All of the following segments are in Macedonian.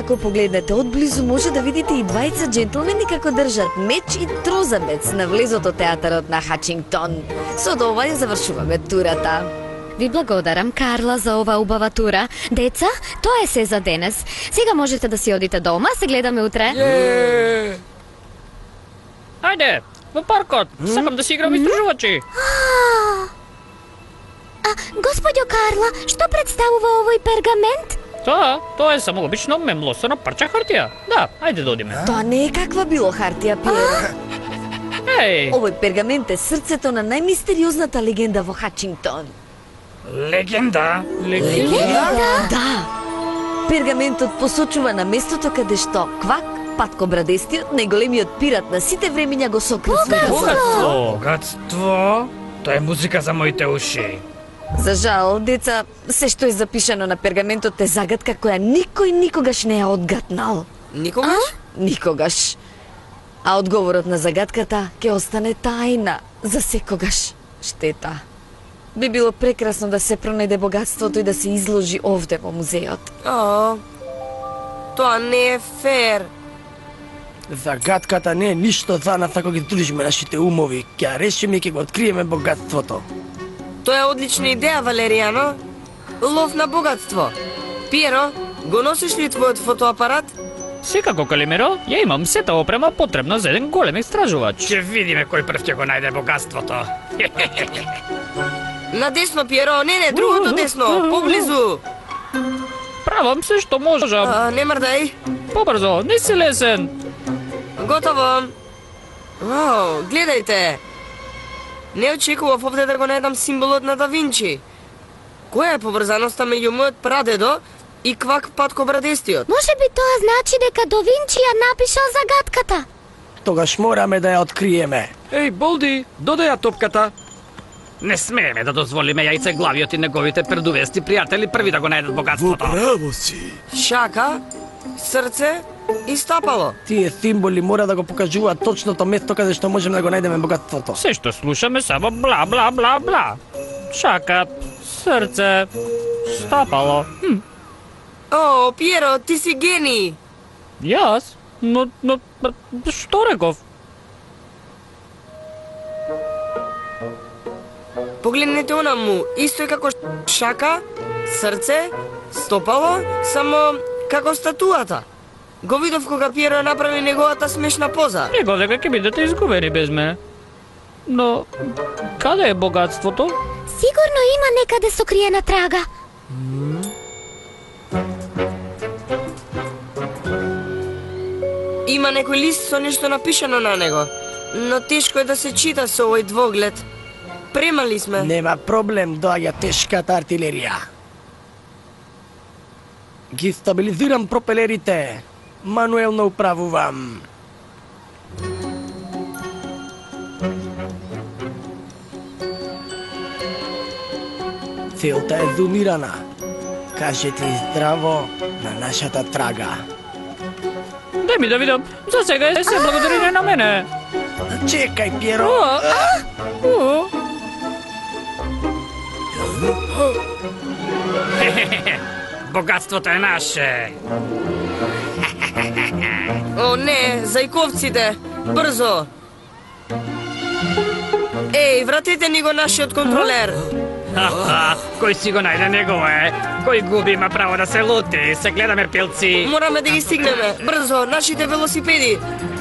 Ако погледнете одблизу, може да видите и двајца джентлмени како држат меч и трозабец на влезот од театарот на Хачингтон. Со ова ја завршуваме турата. Ви благодарам, Карла, за ова убава тура. Деца, тоа е се за денес. Сега можете да си одите дома, се гледаме утре. Ајде, во паркот. Сакам да си играм истражувачи. Господјо Карла, што представува овој пергамент? Тоа е само обично мемлосано парче хартија. Да, ајде да одиме. Тоа не е каква било хартија, Пиеро. Еј, Овој пергамент е срцето на најмистериозната легенда во Хачингтон. Легенда? Да. Пергаментот посочува на местото каде што Квак, Патко Брадестиот, најголемиот пират на сите времиња го сокрил својот богатство. Богатство? Тоа е музика за моите уши. За жал, деца, се што е запишано на пергаментот е загадка која никој никогаш не ја одгатнал. Никогаш? Никогаш. А одговорот на загадката ќе остане тајна за секогаш. Штета. Би било прекрасно да се пронајде богатството и да се изложи овде во музеот. Тоа не е фер. Загадката не е ништо за нас ако ги дружиме нашите умови. Ќе ја решиме и ќе го откриеме богатството. Тоа е одлична идеја, Валеријано. Лов на богатство. Пиеро, го носиш ли твојот фотоапарат? Секако, Калимеро, ја имам сета опрема потребна за еден голем истражувач. Ќе видиме кој прв ќе го најде богатството. На десно, Пиеро, не, другото десно, поблизу. Правам се што можам. Не мрдај. Побрзо, не си лесен. Готово. Вау, гледајте. Не очекував овде да го најдам символот на Да Винчи. Која е поврзаноста меѓу мојот прадедо и Квак Патко Брадестиот? Може би тоа значи дека Да Винчи ја напишал загадката. Тогаш мораме да ја откриеме. Еј, Болди, додај ја топката. Не смееме да дозволиме јајцеглавиот и неговите предувести пријатели први да го најдат богатството. Право си. Шака, срце и стапало. Тие символи мора да го покажуваат точното место каде што можеме да го најдеме богатството. Се што слушаме само бла бла бла бла. Шака, срце, стапало. О, Пиеро, ти си гений. Јас? Но што реков? Погледнете онаму, исто е како шака, срце, стопало, само како статуата. Го видов кога Пиеро направи неговата смешна поза. Реков дека ќе бидете изгубени без мене. Но, каде е богатството? Сигурно има некаде сокриена трага. Има некој лист со нешто напишано на него, но тешко е да се чита со овој двоглед. Премали сме. Нема проблем, доаѓа тешката артилерија. Ги стабилизирам пропелерите. Мануелно управувам. Целта е зумирана. Кажете здраво на нашата трага. Дај ми да видам. За сега е се благодарение на мене. Чекај, Пиеро. Богатството е наше. О, не, зајковците, брзо. Еј, вратете ни го нашиот контролер. Кој си го најде негово е. Кој губи има право да се лути. Се гледаме, пилци. Мораме да ги стигнеме. Брзо, нашите велосипеди.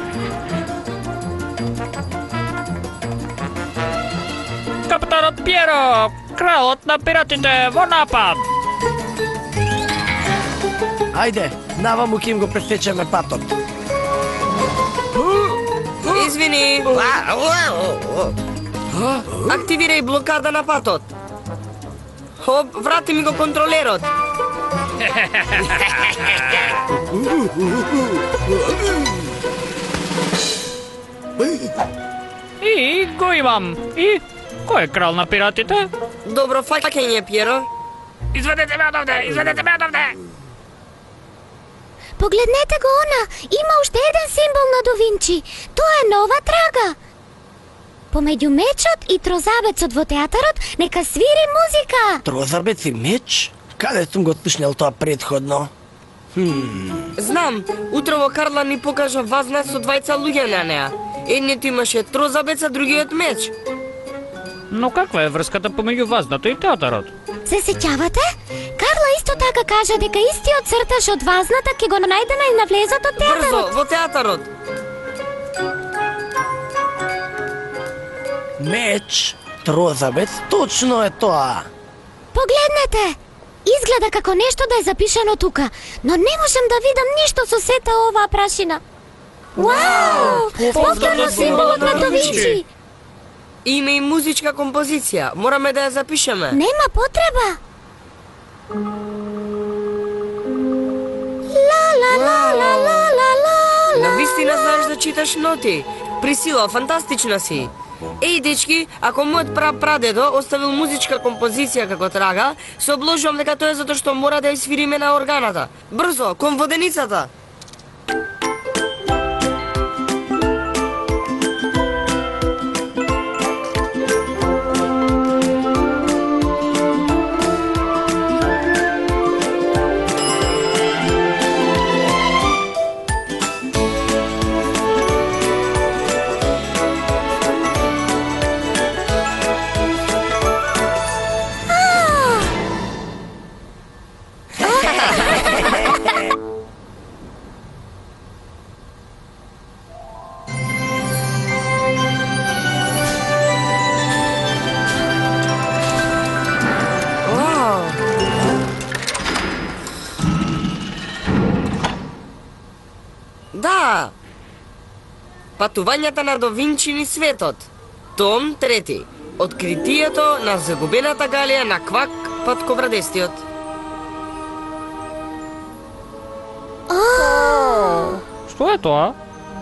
Капитанот Пиеро, кралот на пиратите, во напад! Ајде, наваму ќе им го пресечеме патот. Извини. Активирај блокада на патот. Хоп, врати ми го контролерот. И го имам. И кој е крал на пиратите? Добро фаќање, Пиеро. Изведете ме одовде, изведете ме одовде. Погледнете го она, има уште еден символ на Да Винчи. Тоа е нова трага. Помеѓу мечот и трозабецот во театарот, нека свири музика. Трозабец и меч? Каде сум го слушнал тоа предходно? Знам, утрово Карла ни покажа вазна со двајца луѓе на неа. Едниот имаше трозабец, а другиот меч. Но каква е врската помеѓу вазната и театарот? Се сеќавате? Карла исто така кажа дека истиот црташ од вазната ќе го најдеме и на влезот од Брзо, театарот. во театарот. Меч, трозабец, точно е тоа. Погледнете! Изгледа како нешто да е запишано тука, но не можам да видам ништо со сета оваа прашина. Вау! Повторно символот на Да Винчи! Има и музичка композиција, мораме да ја запишеме. Нема потреба. Ла ла ла ла ла ла ла. Навистина знаеш да читаш ноти. Присила, фантастична си. Еј, дечки, ако мојот прадедо оставил музичка композиција како трага, се обложувам дека тоа е затоа што мора да ја свириме на органата. Брзо, кон воденицата. Да! Патувањата на Да Винчи низ светот. Том 3. Откритието на загубената галија на Квак Патковрадестиот. Што е тоа?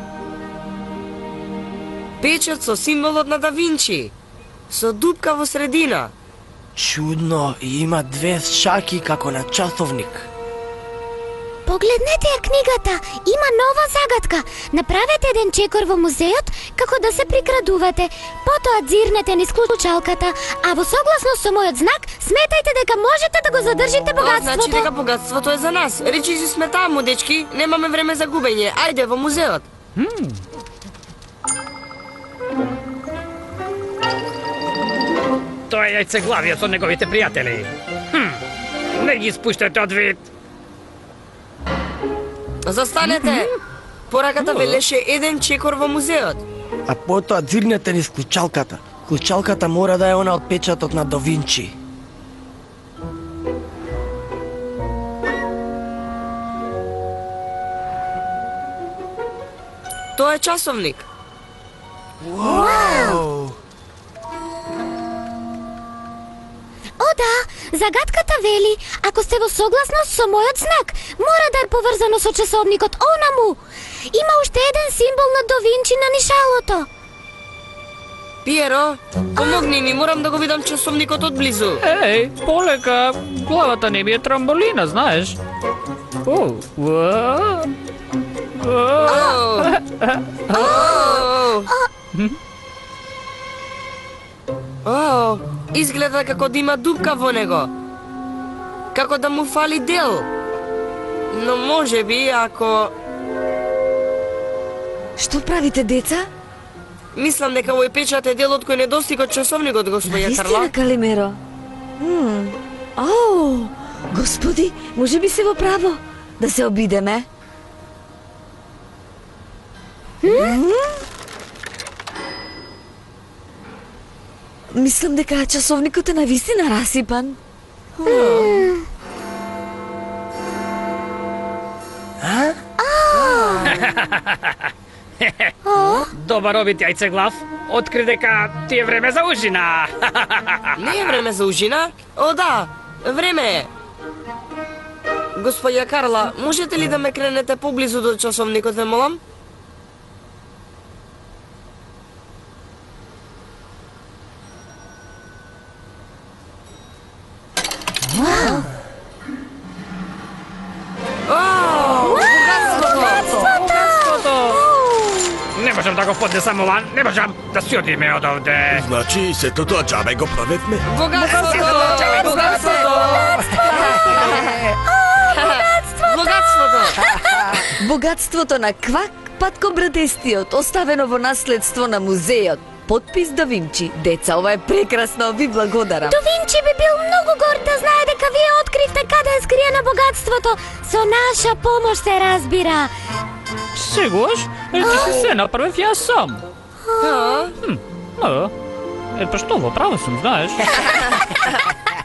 Печат со символот на Да Винчи. Со дупка во средина. Чудно, и има две шаки како на часовник. Погледнете ја книгата, има нова загадка. Направете еден чекор во музеот како да се прикрадувате. Потоа дзирнете низ клучалката, а во согласност со мојот знак, сметајте дека можете да го задржите богатството. Значи дека богатството е за нас. Речи си сме таму, дечки. Немаме време за губење. Ајде во музеот. Тоа е јајцеглавиот со неговите пријатели. Не ги спуштате од вид. Застанете. Пораката велеше еден чекор во музеот. А потоа дзирнете низ клучалката. Клучалката мора да е она од печатот на Да Винчи. Тоа е часовник. О да, загадката вели, ако сте во согласност со мојот знак, мора да е поврзано со часовникот онаму. Има уште еден символ на Да Винчи на нишалото. Пиеро, помогни ми, морам да го видам часовникот од близу. Еј, полека, главата не ми е трамболина, знаеш. Изгледа како да има дупка во него. Како да му фали дел. Но може би ако... Што правите, деца? Мислам дека овој печат е делот кој недостига од часовникот, господја Карла. Навистина, Калимеро. О, господи, може би се во право. Да се обидеме. Мислам дека часовникот е навистина расипан. Добар обид, јајцеглав. Откри дека ти е време за ужина. Не е време за ужина? О, да, време е. Господја Карла, можете ли да ме кренете поблизу до часовникот, ве молам? Не можам да го поднесам ова, не можам да си одиме од овде. Значи, сето тоа џабе го правевме? Богатството! Богатството! Богатството на Квак, Патко Брадестиот, оставено во наследство на музеот. Подпис Да Винчи. Деца, ова е прекрасно, ви благодарам. Да Винчи би бил многу горд да знае дека вие откривте каде е скриено богатството. Со наша помош се разбира. Сегаш? Че се направив јас сам. Па што, во право сум, знаеш.